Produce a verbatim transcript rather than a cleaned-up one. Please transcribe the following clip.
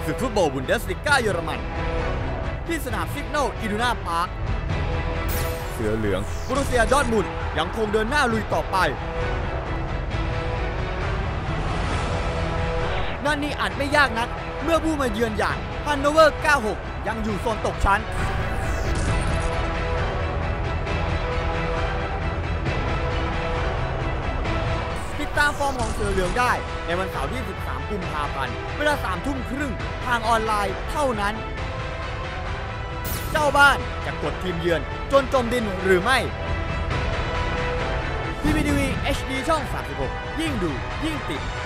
ศึกฟุตบอลบุนเดสลิก้าเยอรมันที่สนามซิกนัลอิดูนาพาร์คเสือเหลืองบรูเซียดอร์ทมุนด์ยังคงเดินหน้าลุยต่อไปนั่นนี่อาจไม่ยากนักเมื่อผู้มาเยือนอย่างฮันโนเวอร์ เก้าหก ยังอยู่โซนตกชั้นติดตามฟอร์มของเสือเหลืองได้ในวันเสาร์ที่ สิบสาม กุมภาพันธ์เวลา สามทุ่มครึ่งทางออนไลน์เท่านั้นเจ้าบ้านจะกดทีมเยือนจนจมดินหรือไม่ พี พี ที วี เอช ดี ช่อง สามสิบหก ยิ่งดูยิ่งติด